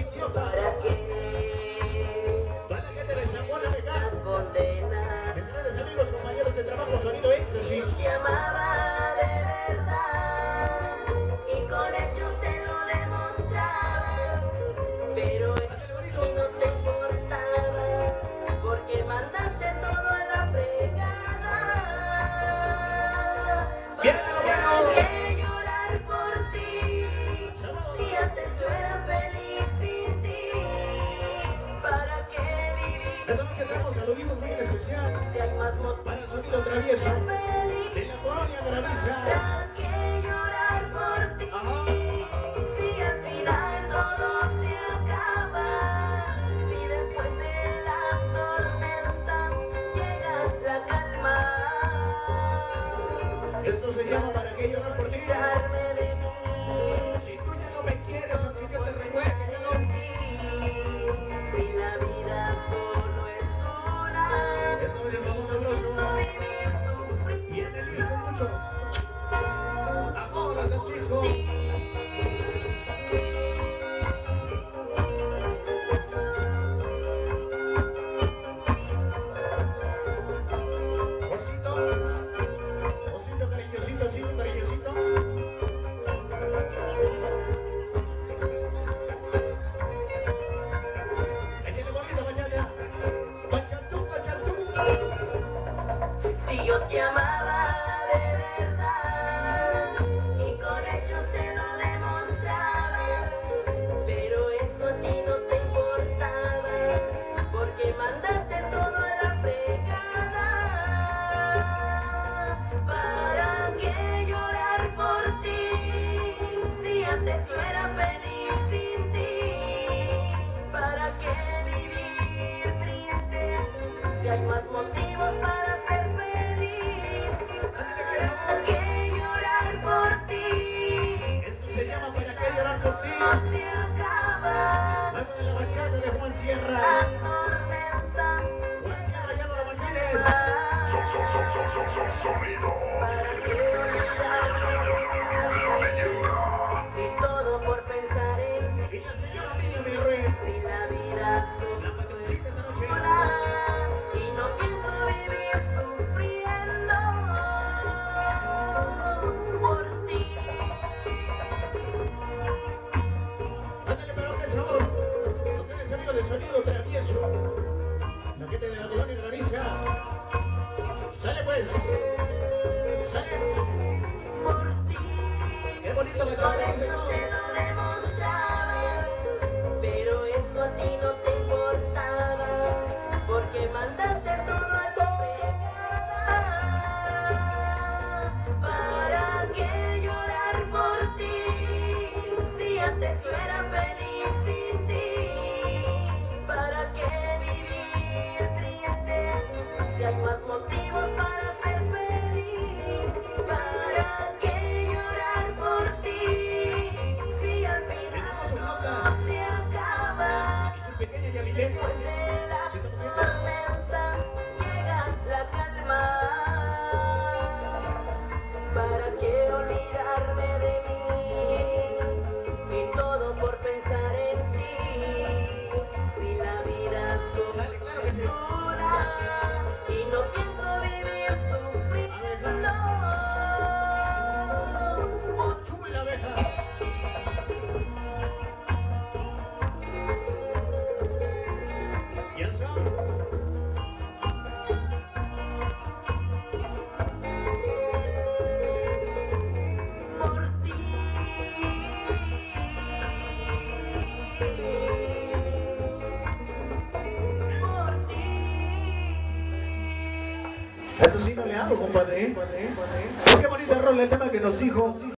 idiota. Para la gente de San Juan de Mecán. Mis grandes amigos, compañeros de trabajo, sonido éxtasis. Te amaba de verdad y con hechos te lo demostraba, pero no te importaba porque mandaste todo a la fregada. ¿Para qué llorar por ti? Si antes yo era feliz sin ti. ¿Para qué vivir? Esta noche tenemos saluditos muy especiales Si hay más motivos para el sonido travieso de la colonia Graniza. ¿para qué llorar por ti? Ajá. Si al final todo se acaba, si después de la tormenta llega la calma. Esto se llama ¿Para qué llorar por ti? Olvidarme de mí, Si tú ya no me quieres, aunque yo te recuerde que no. si la vida solo es una, Esta noche vamos sabroso. vivir sufrir. Y en el disco mucho amor hasta el disco. Osito, osito cariñosito, osito cariñosito. Échale bonito, bachata. Bachatú, bachatú. Si yo te amaba de verdad y con hechos te lo demostraba, pero eso a ti no te importaba porque mandaste todo a la fregada. ¿Para qué llorar por ti si antes yo era feliz sin ti? ¿Para qué vivir triste si hay más motivos para ser feliz? Ándale, que sabor. ¿Para qué llorar por ti? Esto se llama ¿Para qué llorar por ti? No se acaba Algo de la bachata de Juan la Sierra. tormenta. Juan Sierra y Álvaro Martínez. Sonido. ¿Para qué olvidarme de ti? Y todo por pensar en ti. Y la señora Miriam Herrera. Si la vida La patroncita esta noche. y no pienso vivir sufriendo por ti. Ándale, pero qué sabor. Ustedes amigos de sonido travieso. La gente de la colonia Graniza. Sale pues. Sale. Por ti, Qué bonito con bachata, sí hechos señor. te lo demostraba, pero eso a ti no te importaba, porque mandaste todo a la fregada. ¿Para qué llorar por ti si antes yo era feliz sin ti? ¿Para qué vivir triste si hay más motivos para ser feliz? ¿Para qué llorar por ti si al Tenemos final sus notas. se acaba? Y su pequeña Yamilé. Después de la ¿Sí está comiendo? tormenta llega la calma. ¿Para qué olvidarme de mí? Y todo por pensar en ti. Si la vida Sale, claro que sí. es una y no pienso vivir sufriendo por Chula abeja. ¿Y eso? ti. Por ti. Eso sí no le hago, compadre. Es que bonita rola el tema que nos dijo.